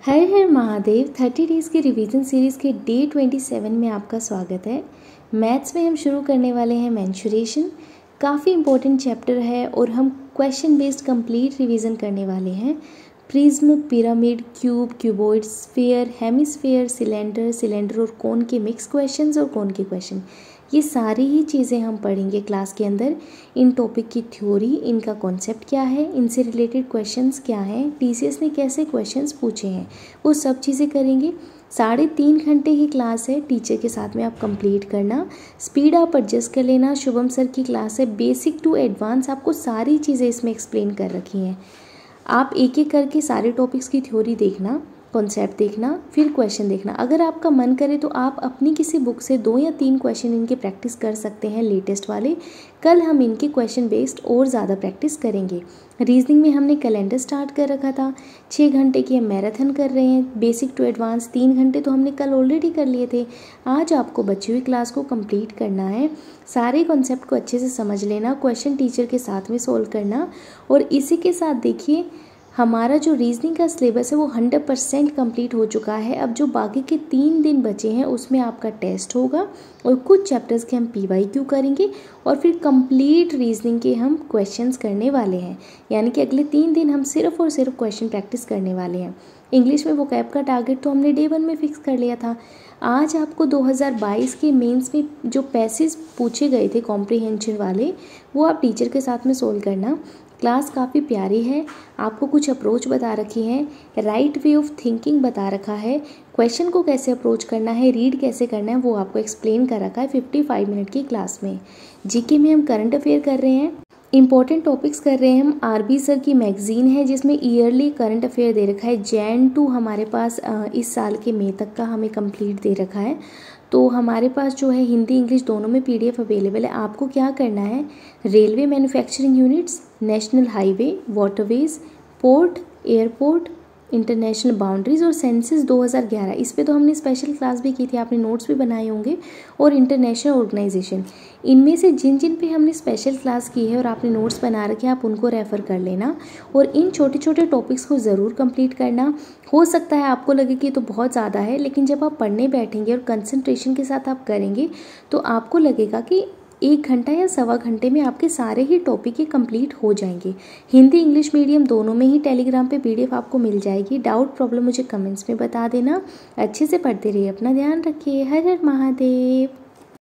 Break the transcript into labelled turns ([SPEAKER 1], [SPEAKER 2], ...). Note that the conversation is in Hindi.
[SPEAKER 1] हर हर महादेव 30 डेज़ की रिवीजन सीरीज़ के डे 27 में आपका स्वागत है। मैथ्स में हम शुरू करने वाले हैं मेंसुरेशन। काफ़ी इंपॉर्टेंट चैप्टर है और हम क्वेश्चन बेस्ड कंप्लीट रिवीजन करने वाले हैं। Prism, pyramid, cube, cuboid, sphere, hemisphere, cylinder, cylinder और कोन के मिक्स क्वेश्चंस और कोन के क्वेश्चन, ये सारी ही चीज़ें हम पढ़ेंगे क्लास के अंदर। इन टॉपिक की थ्योरी, इनका कॉन्सेप्ट क्या है, इनसे रिलेटेड क्वेश्चंस क्या हैं, टीसीएस ने कैसे क्वेश्चंस पूछे हैं, वो सब चीज़ें करेंगे। 3.5 घंटे की क्लास है, टीचर के साथ में आप कंप्लीट करना। स्पीड आप एडजस्ट कर लेना। शुभम सर की क्लास है, बेसिक टू एडवांस आपको सारी चीज़ें इसमें एक्सप्लेन कर रखी हैं। आप एक एक करके सारे टॉपिक्स की थ्योरी देखना, कॉन्सेप्ट देखना, फिर क्वेश्चन देखना। अगर आपका मन करे तो आप अपनी किसी बुक से 2 या 3 क्वेश्चन इनके प्रैक्टिस कर सकते हैं, लेटेस्ट वाले। कल हम इनके क्वेश्चन बेस्ड और ज़्यादा प्रैक्टिस करेंगे। रीजनिंग में हमने कैलेंडर स्टार्ट कर रखा था। 6 घंटे की हम मैराथन कर रहे हैं, बेसिक टू एडवांस। 3 घंटे तो हमने कल ऑलरेडी कर लिए थे। आज आपको बची हुई क्लास को कंप्लीट करना है। सारे कॉन्सेप्ट को अच्छे से समझ लेना, क्वेश्चन टीचर के साथ में सोल्व करना। और इसी के साथ देखिए, हमारा जो रीजनिंग का सिलेबस है वो 100% कंप्लीट हो चुका है। अब जो बाकी के 3 दिन बचे हैं उसमें आपका टेस्ट होगा और कुछ चैप्टर्स के हम PYQ करेंगे और फिर कंप्लीट रीजनिंग के हम क्वेश्चंस करने वाले हैं। यानी कि अगले 3 दिन हम सिर्फ और सिर्फ क्वेश्चन प्रैक्टिस करने वाले हैं। इंग्लिश में वोकैब का टारगेट तो हमने डे 1 में फिक्स कर लिया था। आज आपको 2022 के मेंस में जो पैसेज पूछे गए थे कॉम्प्रिहेंशन वाले, वो आप टीचर के साथ में सोल्व करना। क्लास काफ़ी प्यारी है, आपको कुछ अप्रोच बता रखी है, राइट वे ऑफ थिंकिंग बता रखा है, क्वेश्चन को कैसे अप्रोच करना है, रीड कैसे करना है, वो आपको एक्सप्लेन कर रखा है 55 मिनट की क्लास में। जीके में हम करंट अफेयर कर रहे हैं, इंपॉर्टेंट टॉपिक्स कर रहे हैं हम। RB सर की मैगजीन है जिसमें ईयरली करंट अफेयर दे रखा है। जैन टू हमारे पास इस साल के मई तक का हमें कंप्लीट दे रखा है। तो हमारे पास जो है हिंदी इंग्लिश दोनों में PDF अवेलेबल है। आपको क्या करना है, railway manufacturing units, national highway, waterways, port, airport, international boundaries और सेंसस 2011, इस पे तो हमने स्पेशल क्लास भी की थी, आपने नोट्स भी बनाए होंगे। और इंटरनेशनल ऑर्गेनाइजेशन, इनमें से जिन जिन पे हमने स्पेशल क्लास की है और आपने नोट्स बना रखे हैं, आप उनको रेफ़र कर लेना और इन छोटे छोटे टॉपिक्स को ज़रूर कंप्लीट करना। हो सकता है आपको लगे कि तो बहुत ज़्यादा है, लेकिन जब आप पढ़ने बैठेंगे और कंसंट्रेशन के साथ आप करेंगे तो आपको लगेगा कि 1 घंटा या सवा घंटे में आपके सारे ही टॉपिक ये कंप्लीट हो जाएंगे। हिंदी इंग्लिश मीडियम दोनों में ही टेलीग्राम पे PDF आपको मिल जाएगी। डाउट प्रॉब्लम मुझे कमेंट्स में बता देना। अच्छे से पढ़ते रहिए, अपना ध्यान रखिए। हर हर महादेव।